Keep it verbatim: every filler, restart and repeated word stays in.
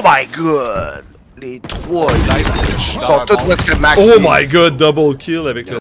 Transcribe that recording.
my god! Les trois, ils sont tous presque max. Oh my god, double kill avec le